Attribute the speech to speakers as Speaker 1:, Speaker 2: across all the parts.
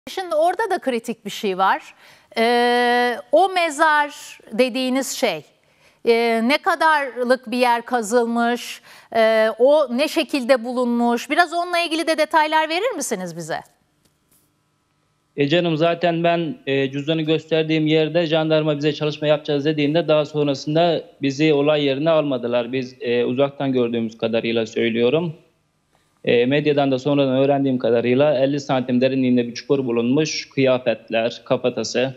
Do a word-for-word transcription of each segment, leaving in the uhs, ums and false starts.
Speaker 1: Şimdi orada da kritik bir şey var. Ee, o mezar dediğiniz şey e, ne kadarlık bir yer kazılmış, e, o ne şekilde bulunmuş? Biraz onunla ilgili de detaylar verir misiniz bize?
Speaker 2: E canım zaten ben e, cüzdanı gösterdiğim yerde jandarma bize çalışma yapacağız dediğinde daha sonrasında bizi olay yerine almadılar. Biz e, uzaktan gördüğümüz kadarıyla söylüyorum. E, medyadan da sonradan öğrendiğim kadarıyla elli santim derinliğinde bir çukur bulunmuş, kıyafetler, kafatası.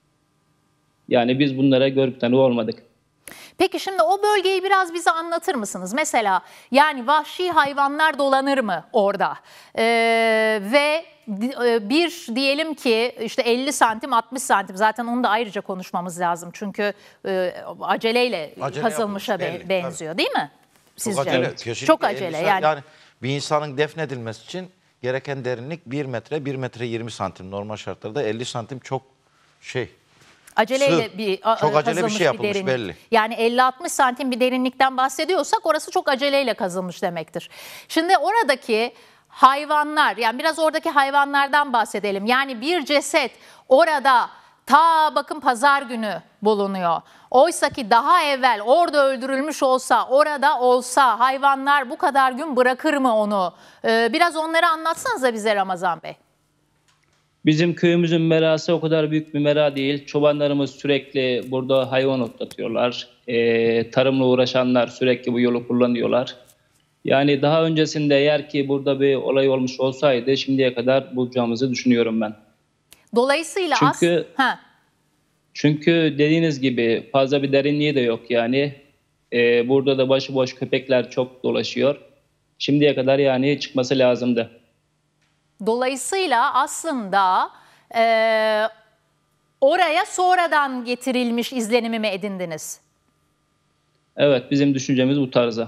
Speaker 2: Yani biz bunlara görgü tanığı olmadık.
Speaker 1: Peki şimdi o bölgeyi biraz bize anlatır mısınız? Mesela yani vahşi hayvanlar dolanır mı orada? Ee, ve bir diyelim ki işte elli santim altmış santim, zaten onu da ayrıca konuşmamız lazım. Çünkü e, aceleyle Acele kazılmışa belli, benziyor tabii. Değil mi? Sizce? Çok acele.
Speaker 3: Evet.
Speaker 1: Çok acele yani.
Speaker 3: Yani bir insanın defnedilmesi için gereken derinlik bir metre, bir metre yirmi santim. Normal şartlarda elli santim çok şey...
Speaker 1: Aceleyle
Speaker 3: Sığ.
Speaker 1: bir
Speaker 3: çok acele bir şey yapılmış
Speaker 1: bir
Speaker 3: belli.
Speaker 1: Yani elli altmış santim bir derinlikten bahsediyorsak orası çok aceleyle kazılmış demektir. Şimdi oradaki hayvanlar, yani biraz oradaki hayvanlardan bahsedelim. Yani bir ceset orada ta bakın pazar günü bulunuyor. Oysa ki daha evvel orada öldürülmüş olsa, orada olsa hayvanlar bu kadar gün bırakır mı onu? Ee, biraz onları anlatsanıza bize Ramazan Bey.
Speaker 2: Bizim köyümüzün merası o kadar büyük bir mera değil. Çobanlarımız sürekli burada hayvan otlatıyorlar. Ee, tarımla uğraşanlar sürekli bu yolu kullanıyorlar. Yani daha öncesinde eğer ki burada bir olay olmuş olsaydı şimdiye kadar bulacağımızı düşünüyorum ben.
Speaker 1: Dolayısıyla
Speaker 2: çünkü,
Speaker 1: as ha.
Speaker 2: çünkü dediğiniz gibi fazla bir derinliği de yok yani. Ee, burada da başıboş köpekler çok dolaşıyor. Şimdiye kadar yani çıkması lazımdı.
Speaker 1: Dolayısıyla aslında e, oraya sonradan getirilmiş izlenimi mi edindiniz?
Speaker 2: Evet, bizim düşüncemiz bu tarzda.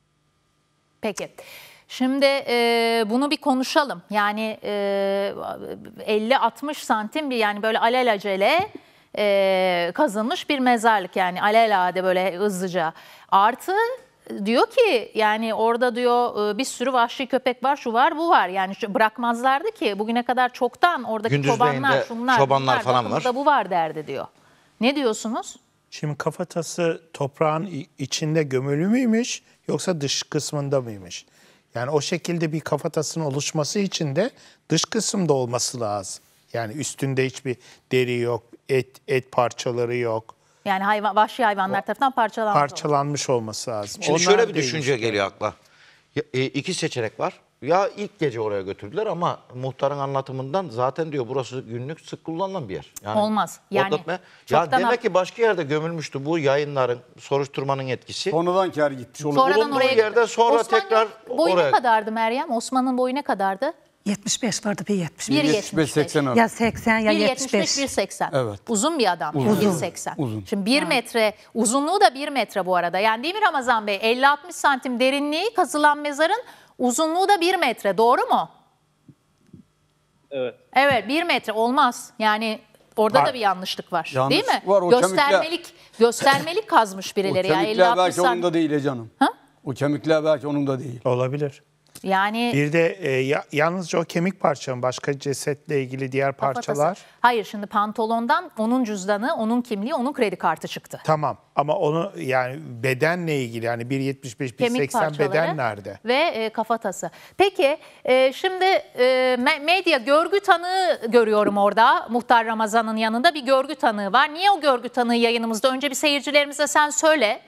Speaker 2: Peki.
Speaker 1: Şimdi e, bunu bir konuşalım. Yani e, elli altmış santim bir, yani böyle alelacele e, kazılmış bir mezarlık, yani alelade böyle hızlıca. Artı diyor ki yani orada diyor bir sürü vahşi köpek var, şu var, bu var. Yani bırakmazlardı ki bugüne kadar çoktan oradaki
Speaker 3: Gündüzleyin
Speaker 1: çobanlar, şunlar,
Speaker 3: çobanlar
Speaker 1: bunlar,
Speaker 3: falan var.
Speaker 1: Da bu var derdi diyor. Ne diyorsunuz?
Speaker 4: Şimdi kafatası toprağın içinde gömülü müymüş yoksa dış kısmında mıymış? Yani o şekilde bir kafatasının oluşması için de dış kısımda olması lazım. Yani üstünde hiçbir deri yok, et et parçaları yok.
Speaker 1: Yani hayvan, vahşi hayvanlar tarafından parçalanmış,
Speaker 4: parçalanmış olması lazım.
Speaker 3: Şimdi Onlar şöyle bir düşünce geliyor akla. Ya, e, iki seçenek var. Ya ilk gece oraya götürdüler ama muhtarın anlatımından zaten diyor burası günlük sık kullanılan bir yer. Yani
Speaker 1: olmaz. Yani
Speaker 3: ya demek ki başka yerde gömülmüştü, bu yayınların, soruşturmanın etkisi.
Speaker 5: Sonradan kar gitmiş.
Speaker 1: Sonradan oraya
Speaker 3: yerde sonra
Speaker 1: Osman'ın
Speaker 3: tekrar
Speaker 1: boyu
Speaker 3: oraya.
Speaker 1: ne kadardı Meryem? Osman'ın boyu ne kadardı?
Speaker 6: yetmiş beş vardı, bir yetmiş
Speaker 1: bir
Speaker 6: beş.
Speaker 1: yetmiş beş
Speaker 5: seksen
Speaker 6: Ya seksen ya yetmiş beş.
Speaker 1: bir seksen.
Speaker 5: Evet.
Speaker 1: Uzun bir adam.
Speaker 5: Uzun.
Speaker 1: bir seksen.
Speaker 5: Uzun.
Speaker 1: Şimdi bir metre, uzunluğu da bir metre bu arada. Yani değil mi Ramazan Bey? elli altmış santim derinliği kazılan mezarın uzunluğu da bir metre. Doğru mu?
Speaker 2: Evet.
Speaker 1: Evet, bir metre olmaz. Yani orada
Speaker 4: Var.
Speaker 1: da bir yanlışlık var.
Speaker 5: Yanlış
Speaker 1: değil mi?
Speaker 5: var, o
Speaker 1: göstermelik
Speaker 5: kemikler-
Speaker 1: göstermelik kazmış birileri.
Speaker 5: O
Speaker 1: Ya
Speaker 5: kemikler
Speaker 1: elli altmış
Speaker 5: belki onun
Speaker 1: santim.
Speaker 5: da değil ya canım.
Speaker 1: Ha?
Speaker 5: O kemikler belki onun da değil.
Speaker 4: Olabilir.
Speaker 1: Yani
Speaker 4: Bir de e, ya, yalnızca o kemik parçanın, başka cesetle ilgili diğer
Speaker 1: kafatası.
Speaker 4: parçalar.
Speaker 1: Hayır, şimdi pantolondan onun cüzdanı, onun kimliği, onun kredi kartı çıktı.
Speaker 4: Tamam ama onu yani bedenle ilgili, yani bir yetmiş beş, bir
Speaker 1: Kemik
Speaker 4: seksen
Speaker 1: parçaları
Speaker 4: beden nerede?
Speaker 1: Ve e, kafatası. Peki e, şimdi e, medya görgü tanığı görüyorum orada. Muhtar Ramazan'ın yanında bir görgü tanığı var. Niye o görgü tanığı yayınımızda? Önce bir seyircilerimize sen söyle.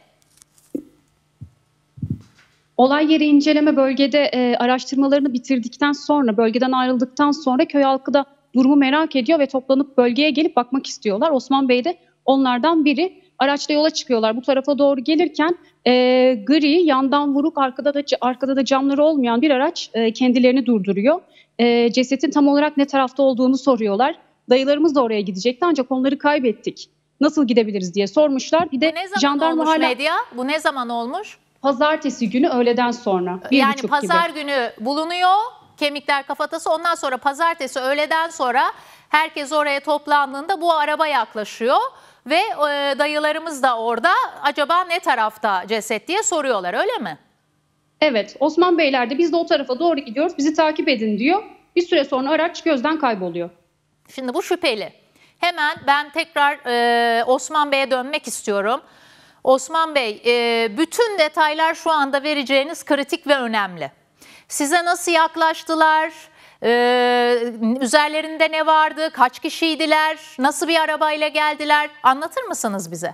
Speaker 7: Olay yeri inceleme bölgede e, araştırmalarını bitirdikten sonra, bölgeden ayrıldıktan sonra köy halkı da durumu merak ediyor ve toplanıp bölgeye gelip bakmak istiyorlar. Osman Bey de onlardan biri. Araçla yola çıkıyorlar. Bu tarafa doğru gelirken e, gri, yandan vuruk, arkada da arkada da camları olmayan bir araç e, kendilerini durduruyor. E, cesetin tam olarak ne tarafta olduğunu soruyorlar. Dayılarımız da oraya gidecekti ancak onları kaybettik. Nasıl gidebiliriz diye sormuşlar. Bir de
Speaker 1: Bu ne zaman
Speaker 7: jandarma
Speaker 1: olmuş
Speaker 7: hala...
Speaker 1: medya? Bu ne zaman olmuş?
Speaker 7: Pazartesi günü öğleden sonra. Bir
Speaker 1: Yani
Speaker 7: buçuk
Speaker 1: pazar
Speaker 7: gibi.
Speaker 1: günü bulunuyor kemikler, kafatası. Ondan sonra pazartesi öğleden sonra herkes oraya toplandığında bu araba yaklaşıyor. Ve e, dayılarımız da orada, acaba ne tarafta ceset diye soruyorlar, öyle mi?
Speaker 7: Evet, Osman Beyler de biz de o tarafa doğru gidiyoruz, bizi takip edin diyor. Bir süre sonra araç gözden kayboluyor.
Speaker 1: Şimdi bu şüpheli. Hemen ben tekrar e, Osman Bey'e dönmek istiyorum. Osman Bey, e, bütün detaylar şu anda vereceğiniz kritik ve önemli. Size nasıl yaklaştılar? E, üzerlerinde ne vardı? Kaç kişiydiler? Nasıl bir arabayla geldiler? Anlatır mısınız bize?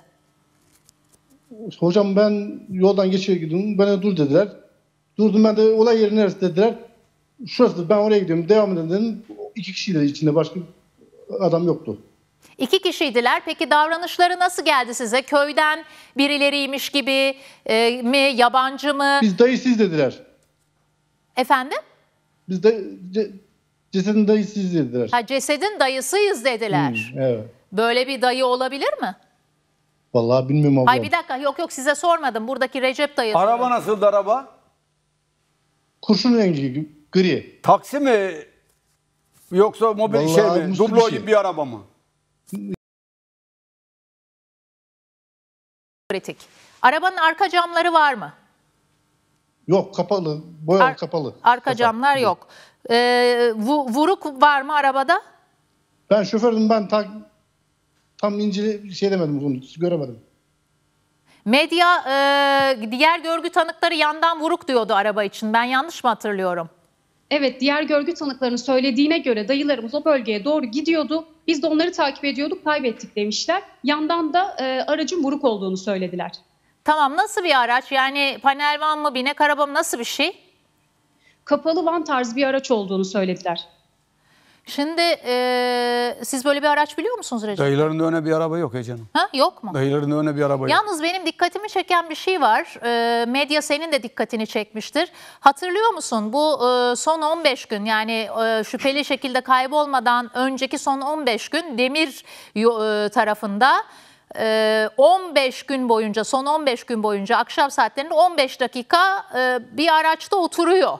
Speaker 8: Hocam ben yoldan geçiyor gidiyordum. Bana dur dediler. Durdum, ben de olay yeri neresi dediler. Şurası, ben oraya gidiyorum. Devam edin dedim. İki kişiydi içinde, başka adam yoktu.
Speaker 1: İki kişiydiler. Peki davranışları nasıl geldi size? Köyden birileriymiş gibi e, mi? Yabancı mı?
Speaker 8: Biz dayısıyız dediler.
Speaker 1: Efendim?
Speaker 8: Biz de ce, cesedin dayısıyız dediler.
Speaker 1: Ha, cesedin dayısıyız dediler.
Speaker 8: Hmm, evet.
Speaker 1: Böyle bir dayı olabilir mi?
Speaker 8: Vallahi bilmiyorum abla.
Speaker 1: Ay bir dakika, yok yok, size sormadım. Buradaki Recep dayısı.
Speaker 5: Araba nasıldı araba?
Speaker 8: Kurşun rengi gibi, gri.
Speaker 5: Taksi mi? Yoksa mobil
Speaker 8: Vallahi
Speaker 5: şey mi?
Speaker 8: Mitsubishi.
Speaker 5: Dublo gibi bir araba mı?
Speaker 1: Kritik. Arabanın arka camları var mı?
Speaker 8: Yok, kapalı. Boyalı
Speaker 1: Ar-
Speaker 8: kapalı.
Speaker 1: Arka
Speaker 8: Kapalı.
Speaker 1: camlar yok. Ee, vu- vuruk var mı arabada?
Speaker 8: Ben şofördüm, ben ta, tam incele şey demedim, bunu göremedim.
Speaker 1: Medya e, diğer görgü tanıkları yandan vuruk diyordu araba için. Ben yanlış mı hatırlıyorum?
Speaker 7: Evet, diğer görgü tanıklarının söylediğine göre dayılarımız o bölgeye doğru gidiyordu. Biz de onları takip ediyorduk, kaybettik demişler. Yandan da e, aracın vuruk olduğunu söylediler.
Speaker 1: Tamam, nasıl bir araç? Yani panel van mı, binek araba mı, nasıl bir şey?
Speaker 7: Kapalı van tarzı bir araç olduğunu söylediler.
Speaker 1: Şimdi e, siz böyle bir araç biliyor musunuz Recep?
Speaker 5: Dayıların önüne bir araba yok ya canım.
Speaker 1: Ha, yok mu?
Speaker 5: Dayıların önüne bir araba yok.
Speaker 1: Yalnız benim dikkatimi çeken bir şey var. E, medya senin de dikkatini çekmiştir. Hatırlıyor musun? Bu e, son on beş gün, yani e, şüpheli şekilde kaybolmadan önceki son on beş gün Demir e, tarafında e, on beş gün boyunca, son on beş gün boyunca akşam saatlerinde on beş dakika e, bir araçta oturuyor.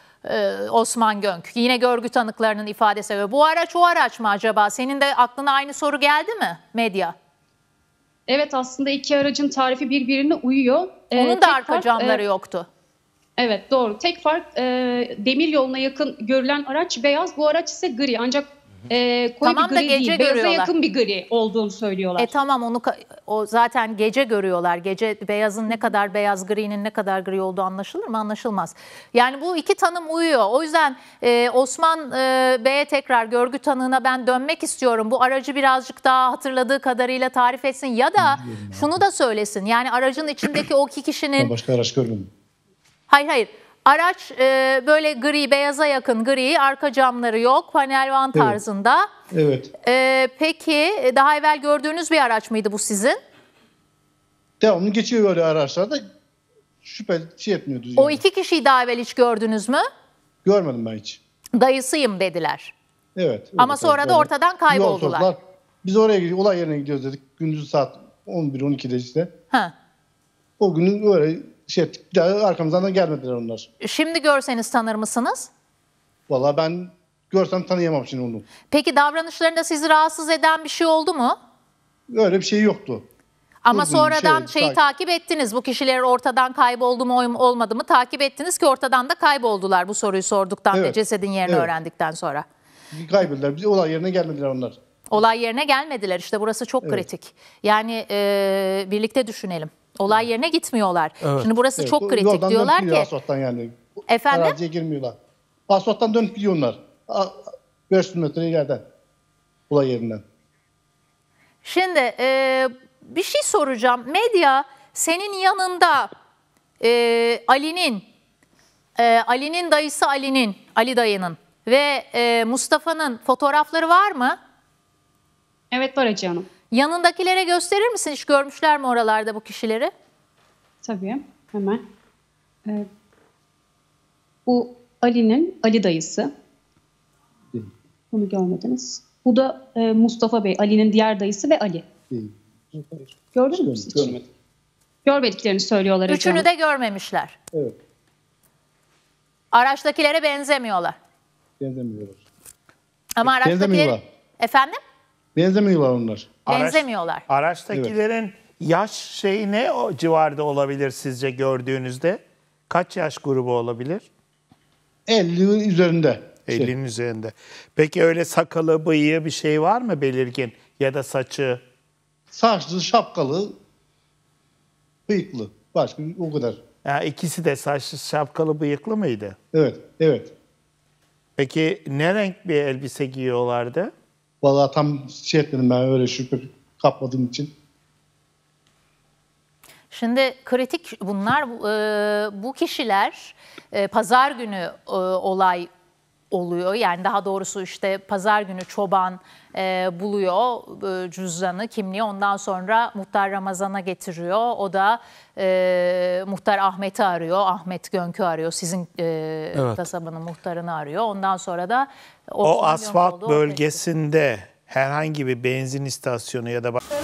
Speaker 1: Osman Gönk. Yine görgü tanıklarının ifadesi. Ve bu araç o araç mı acaba? Senin de aklına aynı soru geldi mi medya?
Speaker 7: Evet, aslında iki aracın tarifi birbirine uyuyor. Ee,
Speaker 1: Onun da
Speaker 7: tek
Speaker 1: arka
Speaker 7: fark,
Speaker 1: camları
Speaker 7: e,
Speaker 1: yoktu.
Speaker 7: Evet, doğru. Tek fark e, demir yoluna yakın görülen araç beyaz, bu araç ise gri. Ancak e, koyu
Speaker 1: Tamam
Speaker 7: bir
Speaker 1: da
Speaker 7: gri
Speaker 1: gece
Speaker 7: değil, beyaza
Speaker 1: görüyorlar.
Speaker 7: yakın bir gri olduğunu söylüyorlar.
Speaker 1: E tamam, onu ka- o zaten gece görüyorlar. Gece beyazın ne kadar beyaz, gri'nin ne kadar gri olduğu anlaşılır mı? Anlaşılmaz. Yani bu iki tanım uyuyor. O yüzden e, Osman e, Bey'e tekrar görgü tanığına ben dönmek istiyorum. Bu aracı birazcık daha hatırladığı kadarıyla tarif etsin ya da şunu da söylesin. Yani aracın içindeki o iki kişinin...
Speaker 8: Ben başka araç görmedim.
Speaker 1: Hayır hayır. Araç e, böyle gri, beyaza yakın gri, arka camları yok, panel van tarzında.
Speaker 8: Evet.
Speaker 1: E, peki daha evvel gördüğünüz bir araç mıydı bu sizin?
Speaker 8: Devamlı geçiyor böyle araçlarda. Şüphe şey etmiyordu.
Speaker 1: O
Speaker 8: yani.
Speaker 1: iki kişiyi daha evvel hiç gördünüz mü?
Speaker 8: Görmedim ben hiç.
Speaker 1: Dayısıyım dediler.
Speaker 8: Evet.
Speaker 1: Ama
Speaker 8: öyle
Speaker 1: sonra
Speaker 8: tabii,
Speaker 1: da
Speaker 8: böyle.
Speaker 1: ortadan kayboldular.
Speaker 8: Yol sordular. Biz oraya gidiyoruz, olay yerine gidiyoruz dedik. Gündüz saat on bir on ikide işte.
Speaker 1: Ha.
Speaker 8: O günün öyle şey ettik. Bir daha arkamızdan da gelmediler onlar.
Speaker 1: Şimdi görseniz tanır mısınız?
Speaker 8: Vallahi ben görsem tanıyamam şimdi onu.
Speaker 1: Peki davranışlarında sizi rahatsız eden bir şey oldu mu?
Speaker 8: Öyle bir şey yoktu.
Speaker 1: Ama
Speaker 8: Uzun
Speaker 1: sonradan
Speaker 8: şey,
Speaker 1: şeyi
Speaker 8: tak-
Speaker 1: takip ettiniz. Bu kişiler ortadan kayboldu mu olmadı mı takip ettiniz ki ortadan da kayboldular bu soruyu sorduktan ve
Speaker 8: Evet.
Speaker 1: cesedin yerini
Speaker 8: Evet.
Speaker 1: öğrendikten sonra.
Speaker 8: Kaybettiler. Biz olay yerine gelmediler onlar.
Speaker 1: Olay yerine gelmediler. İşte burası çok
Speaker 8: Evet.
Speaker 1: kritik. Yani e, birlikte düşünelim. Olay yerine gitmiyorlar. Şimdi burası
Speaker 8: Evet,
Speaker 1: çok
Speaker 8: o
Speaker 1: kritik.
Speaker 8: yoldan
Speaker 1: Diyorlar
Speaker 8: dönüp gidiyor
Speaker 1: ki
Speaker 8: asfalttan yani.
Speaker 1: Efendim?
Speaker 8: Araziye girmiyorlar. Asfalttan dönüp gidiyorlar. beş yüz metre ileriden. Olay yerinden.
Speaker 1: şimdi e, bir şey soracağım. Medya senin yanında e, Ali'nin e, Ali'nin dayısı Ali'nin, Ali dayının ve e, Mustafa'nın fotoğrafları var mı?
Speaker 7: Evet, var Ece Hanım.
Speaker 1: Yanındakilere gösterir misin? Hiç görmüşler mi oralarda bu kişileri?
Speaker 7: Tabii, hemen. Ee, bu Ali'nin, Ali dayısı. Bunu görmediniz. Bu da e, Mustafa Bey, Ali'nin diğer dayısı ve Ali.
Speaker 8: Değil.
Speaker 7: Gördünüz mü siz hiç? Görmediklerini söylüyorlar Ece
Speaker 1: Üçünü
Speaker 7: Hanım.
Speaker 1: de görmemişler.
Speaker 8: Evet.
Speaker 1: Araçtakilere benzemiyorlar.
Speaker 8: Benzemiyorlar.
Speaker 1: Ama araçtakileri...
Speaker 8: Benzemiyorlar.
Speaker 1: Efendim?
Speaker 8: Benzemiyorlar onlar.
Speaker 4: Araç-
Speaker 1: Benzemiyorlar.
Speaker 4: Araçtakilerin yaş şeyi ne o civarda olabilir sizce gördüğünüzde? Kaç yaş grubu olabilir?
Speaker 8: elli üzerinde. Şey.
Speaker 4: ellinin üzerinde. Peki öyle sakalı, bıyığı bir şey var mı belirgin? Ya da saçı?
Speaker 8: Saçlı, şapkalı, bıyıklı. Başka o kadar.
Speaker 4: Ya ikisi de saçlı, şapkalı, bıyıklı mıydı?
Speaker 8: Evet, evet.
Speaker 4: Peki ne renk bir elbise giyiyorlardı?
Speaker 8: Vallahi tam şey etmedim ben öyle şüphe kapmadığım için.
Speaker 1: Şimdi kritik bunlar. E, bu kişiler e, pazar günü e, olay oluyor. Yani daha doğrusu işte pazar günü çoban e, buluyor e, cüzdanı, kimliği. Ondan sonra muhtar Ramazan'a getiriyor. O da e, muhtar Ahmet'i arıyor. Ahmet Gönk'ü arıyor. Sizin e,
Speaker 5: Evet.
Speaker 1: kasabanın muhtarını arıyor. Ondan sonra da
Speaker 4: O
Speaker 1: Osman Gönk
Speaker 4: asfalt
Speaker 1: olduğu ortaya çıkıyor.
Speaker 4: bölgesinde herhangi bir benzin istasyonu ya da